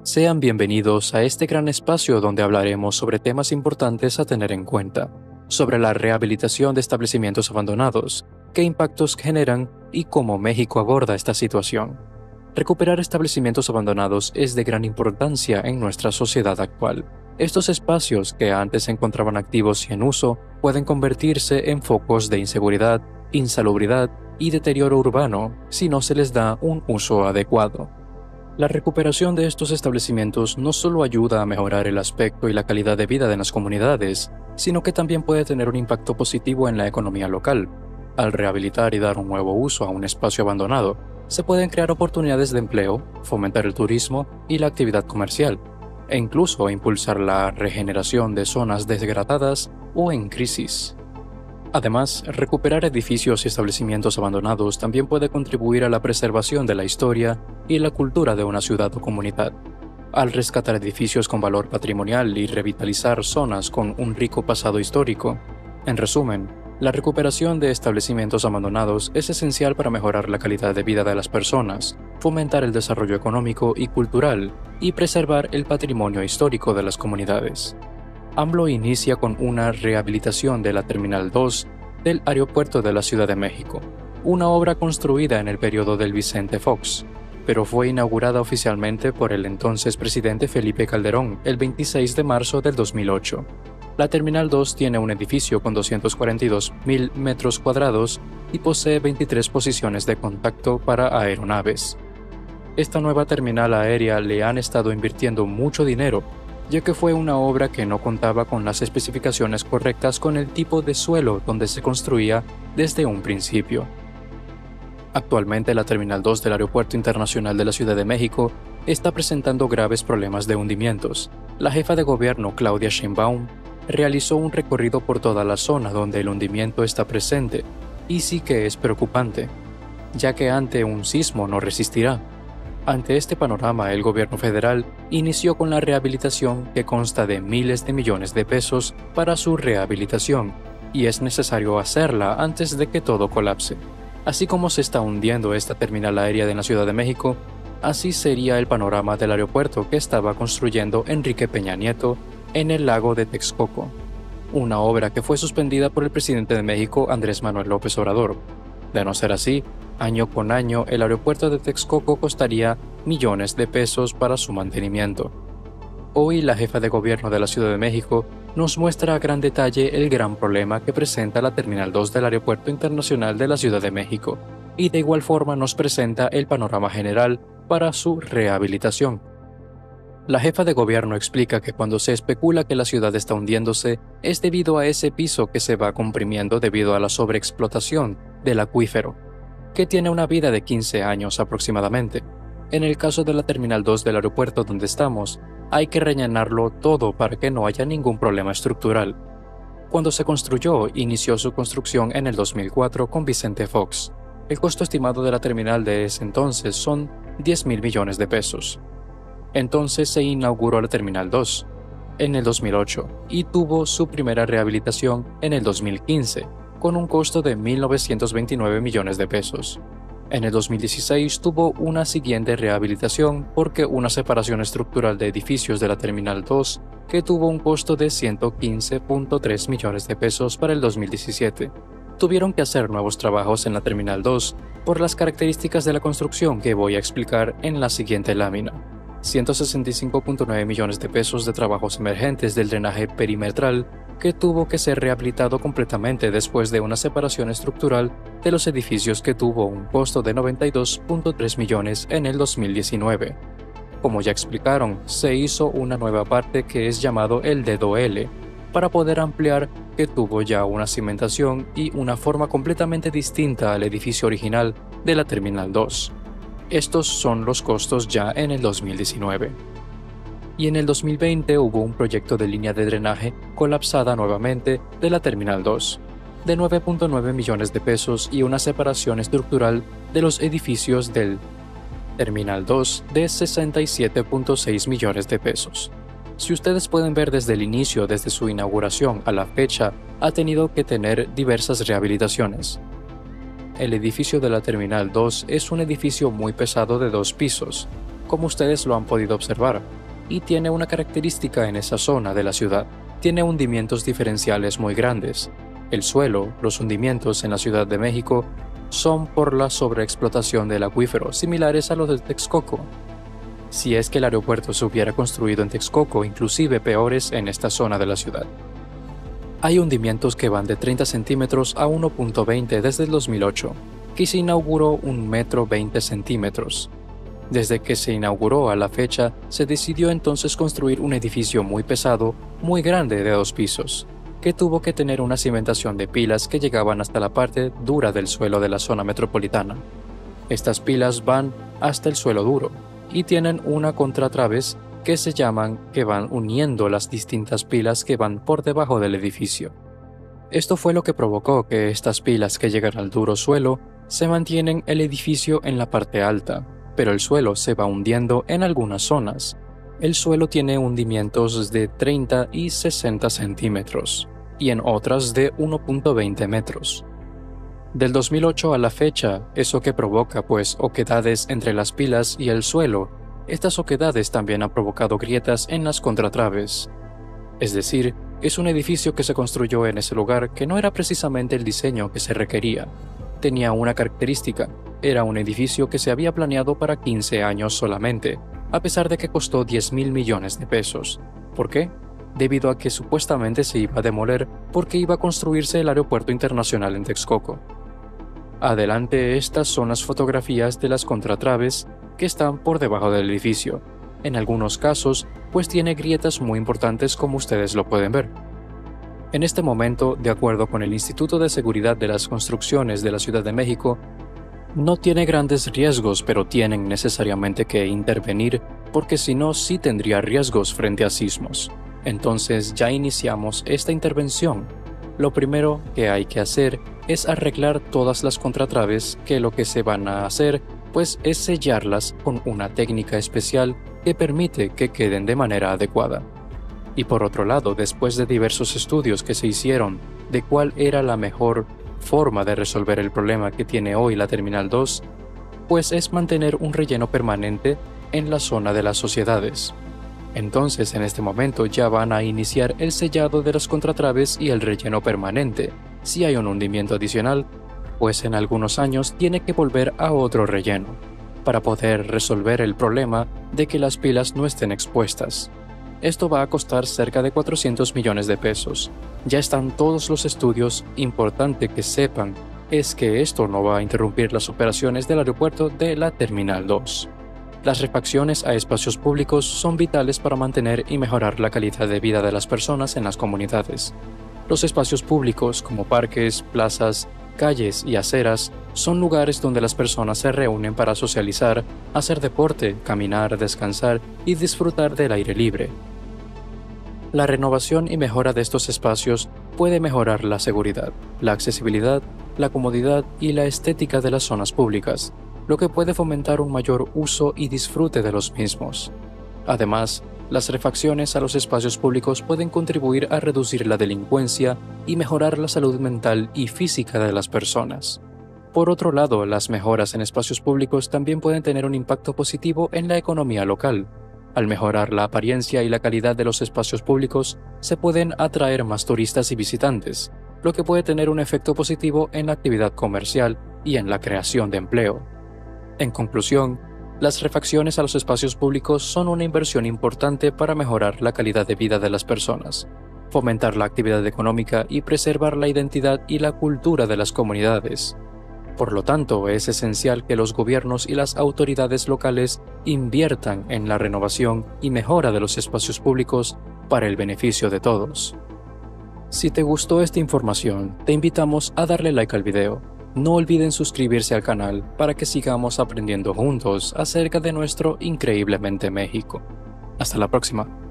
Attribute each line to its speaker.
Speaker 1: Sean bienvenidos a este gran espacio donde hablaremos sobre temas importantes a tener en cuenta, sobre la rehabilitación de establecimientos abandonados, qué impactos generan y cómo México aborda esta situación. Recuperar establecimientos abandonados es de gran importancia en nuestra sociedad actual. Estos espacios, que antes se encontraban activos y en uso, pueden convertirse en focos de inseguridad, insalubridad y deterioro urbano si no se les da un uso adecuado. La recuperación de estos establecimientos no solo ayuda a mejorar el aspecto y la calidad de vida de las comunidades, sino que también puede tener un impacto positivo en la economía local. Al rehabilitar y dar un nuevo uso a un espacio abandonado, se pueden crear oportunidades de empleo, fomentar el turismo y la actividad comercial, e incluso impulsar la regeneración de zonas degradadas o en crisis. Además, recuperar edificios y establecimientos abandonados también puede contribuir a la preservación de la historia y la cultura de una ciudad o comunidad. Al rescatar edificios con valor patrimonial y revitalizar zonas con un rico pasado histórico. En resumen, la recuperación de establecimientos abandonados es esencial para mejorar la calidad de vida de las personas, fomentar el desarrollo económico y cultural y preservar el patrimonio histórico de las comunidades. AMLO inicia con una rehabilitación de la Terminal 2 del Aeropuerto de la Ciudad de México, una obra construida en el periodo del Vicente Fox, pero fue inaugurada oficialmente por el entonces presidente Felipe Calderón el 26 de marzo del 2008. La Terminal 2 tiene un edificio con 242.000 metros cuadrados y posee 23 posiciones de contacto para aeronaves. Esta nueva terminal aérea le han estado invirtiendo mucho dinero, ya que fue una obra que no contaba con las especificaciones correctas con el tipo de suelo donde se construía desde un principio. Actualmente la Terminal 2 del Aeropuerto Internacional de la Ciudad de México está presentando graves problemas de hundimientos. La jefa de gobierno, Claudia Sheinbaum, realizó un recorrido por toda la zona donde el hundimiento está presente, y sí que es preocupante, ya que ante un sismo no resistirá. Ante este panorama, el gobierno federal inició con la rehabilitación que consta de miles de millones de pesos para su rehabilitación, y es necesario hacerla antes de que todo colapse. Así como se está hundiendo esta terminal aérea de la Ciudad de México, así sería el panorama del aeropuerto que estaba construyendo Enrique Peña Nieto en el lago de Texcoco, una obra que fue suspendida por el presidente de México, Andrés Manuel López Obrador. De no ser así, año con año el aeropuerto de Texcoco costaría millones de pesos para su mantenimiento. Hoy la jefa de gobierno de la Ciudad de México nos muestra a gran detalle el gran problema que presenta la Terminal 2 del Aeropuerto Internacional de la Ciudad de México, y de igual forma nos presenta el panorama general para su rehabilitación. La jefa de gobierno explica que cuando se especula que la ciudad está hundiéndose es debido a ese piso que se va comprimiendo debido a la sobreexplotación del acuífero, que tiene una vida de 15 años aproximadamente. En el caso de la Terminal 2 del aeropuerto donde estamos, hay que rellenarlo todo para que no haya ningún problema estructural. Cuando se construyó, inició su construcción en el 2004 con Vicente Fox. El costo estimado de la terminal de ese entonces son 10.000 millones de pesos. Entonces se inauguró la Terminal 2 en el 2008 y tuvo su primera rehabilitación en el 2015, con un costo de 1.929 millones de pesos. En el 2016 tuvo una siguiente rehabilitación porque una separación estructural de edificios de la Terminal 2 que tuvo un costo de 115.3 millones de pesos para el 2017. Tuvieron que hacer nuevos trabajos en la Terminal 2 por las características de la construcción que voy a explicar en la siguiente lámina. 165.9 millones de pesos de trabajos emergentes del drenaje perimetral que tuvo que ser rehabilitado completamente después de una separación estructural de los edificios que tuvo un costo de 92.3 millones en el 2019. Como ya explicaron, se hizo una nueva parte que es llamado el dedo L, para poder ampliar, que tuvo ya una cimentación y una forma completamente distinta al edificio original de la Terminal 2. Estos son los costos ya en el 2019. Y en el 2020 hubo un proyecto de línea de drenaje colapsada nuevamente de la Terminal 2, de 9.9 millones de pesos y una separación estructural de los edificios del Terminal 2 de 67.6 millones de pesos. Si ustedes pueden ver desde el inicio, desde su inauguración a la fecha, ha tenido que tener diversas rehabilitaciones. El edificio de la Terminal 2 es un edificio muy pesado de 2 pisos, como ustedes lo han podido observar, y tiene una característica en esa zona de la ciudad. Tiene hundimientos diferenciales muy grandes. El suelo, los hundimientos en la Ciudad de México, son por la sobreexplotación del acuífero, similares a los de Texcoco. Si es que el aeropuerto se hubiera construido en Texcoco, inclusive peores en esta zona de la ciudad. Hay hundimientos que van de 30 centímetros a 1.20 desde el 2008, que se inauguró 1,20 m. Desde que se inauguró a la fecha, se decidió entonces construir un edificio muy pesado, muy grande de 2 pisos, que tuvo que tener una cimentación de pilas que llegaban hasta la parte dura del suelo de la zona metropolitana. Estas pilas van hasta el suelo duro y tienen una contratraves que van uniendo las distintas pilas que van por debajo del edificio. Esto fue lo que provocó que estas pilas que llegan al duro suelo se mantienen el edificio en la parte alta, pero el suelo se va hundiendo en algunas zonas. El suelo tiene hundimientos de 30 y 60 centímetros, y en otras de 1.20 metros. Del 2008 a la fecha, eso que provoca pues oquedades entre las pilas y el suelo. Estas oquedades también han provocado grietas en las contratraves. Es decir, es un edificio que se construyó en ese lugar que no era precisamente el diseño que se requería. Tenía una característica: era un edificio que se había planeado para 15 años solamente, a pesar de que costó 10.000 millones de pesos. ¿Por qué? Debido a que supuestamente se iba a demoler porque iba a construirse el aeropuerto internacional en Texcoco. Adelante, estas son las fotografías de las contratraves que están por debajo del edificio. En algunos casos, pues tiene grietas muy importantes, como ustedes lo pueden ver. En este momento, de acuerdo con el Instituto de Seguridad de las Construcciones de la Ciudad de México, no tiene grandes riesgos, pero tienen necesariamente que intervenir porque si no, sí tendría riesgos frente a sismos. Entonces ya iniciamos esta intervención. Lo primero que hay que hacer es arreglar todas las contratraves, que lo que se van a hacer pues es sellarlas con una técnica especial que permite que queden de manera adecuada. Y por otro lado, después de diversos estudios que se hicieron de cuál era la mejor forma de resolver el problema que tiene hoy la Terminal 2, pues es mantener un relleno permanente en la zona de las sociedades. Entonces, en este momento ya van a iniciar el sellado de las contratraves y el relleno permanente. Si hay un hundimiento adicional, pues en algunos años tiene que volver a otro relleno, para poder resolver el problema de que las pilas no estén expuestas. Esto va a costar cerca de 400 millones de pesos. Ya están todos los estudios. Importante que sepan es que esto no va a interrumpir las operaciones del aeropuerto de la Terminal 2. Las refacciones a espacios públicos son vitales para mantener y mejorar la calidad de vida de las personas en las comunidades. Los espacios públicos, como parques, plazas, calles y aceras, son lugares donde las personas se reúnen para socializar, hacer deporte, caminar, descansar y disfrutar del aire libre. La renovación y mejora de estos espacios puede mejorar la seguridad, la accesibilidad, la comodidad y la estética de las zonas públicas, lo que puede fomentar un mayor uso y disfrute de los mismos. Además, las refacciones a los espacios públicos pueden contribuir a reducir la delincuencia y mejorar la salud mental y física de las personas. Por otro lado, las mejoras en espacios públicos también pueden tener un impacto positivo en la economía local. Al mejorar la apariencia y la calidad de los espacios públicos, se pueden atraer más turistas y visitantes, lo que puede tener un efecto positivo en la actividad comercial y en la creación de empleo. En conclusión, las refacciones a los espacios públicos son una inversión importante para mejorar la calidad de vida de las personas, fomentar la actividad económica y preservar la identidad y la cultura de las comunidades. Por lo tanto, es esencial que los gobiernos y las autoridades locales inviertan en la renovación y mejora de los espacios públicos para el beneficio de todos. Si te gustó esta información, te invitamos a darle like al video. No olviden suscribirse al canal para que sigamos aprendiendo juntos acerca de nuestro increíblemente México. Hasta la próxima.